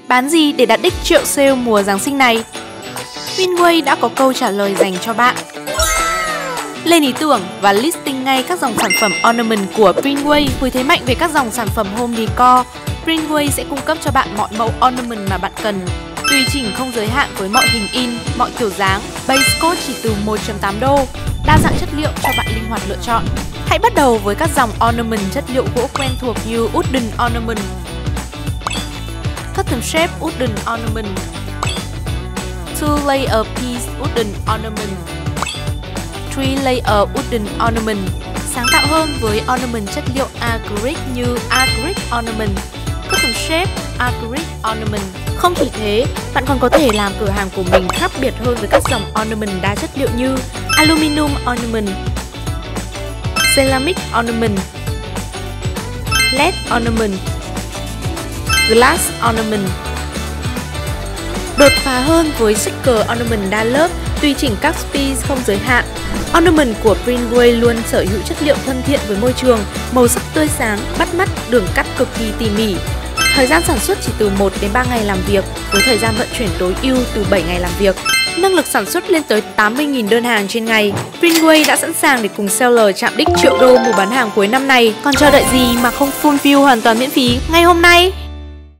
Bán gì để đạt đích triệu sale mùa Giáng sinh này? Greenway đã có câu trả lời dành cho bạn. Lên ý tưởng và listing ngay các dòng sản phẩm ornament của Greenway. Với thế mạnh về các dòng sản phẩm home decor, Greenway sẽ cung cấp cho bạn mọi mẫu ornament mà bạn cần. Tùy chỉnh không giới hạn với mọi hình in, mọi kiểu dáng. Base coat chỉ từ 1.8 đô. Đa dạng chất liệu cho bạn linh hoạt lựa chọn. Hãy bắt đầu với các dòng ornament chất liệu gỗ quen thuộc như wooden ornament, custom shape wooden ornament, two layer piece wooden ornament, three layer wooden ornament. Sáng tạo hơn với ornament chất liệu acrylic như acrylic ornament, custom shape acrylic ornament. Không chỉ thế, bạn còn có thể làm cửa hàng của mình khác biệt hơn với các dòng ornament đa chất liệu như aluminum ornament, ceramic ornament, LED ornament, glass ornament. Đột phá hơn với sticker ornament đa lớp, tùy chỉnh các speed không giới hạn. Ornament của Greenway luôn sở hữu chất liệu thân thiện với môi trường, màu sắc tươi sáng, bắt mắt, đường cắt cực kỳ tỉ mỉ. Thời gian sản xuất chỉ từ 1 đến 3 ngày làm việc, với thời gian vận chuyển tối ưu từ 7 ngày làm việc. Năng lực sản xuất lên tới 80.000 đơn hàng trên ngày. Greenway đã sẵn sàng để cùng seller chạm đích triệu đô mùa bán hàng cuối năm này. Còn chờ đợi gì mà không full view hoàn toàn miễn phí ngay hôm nay?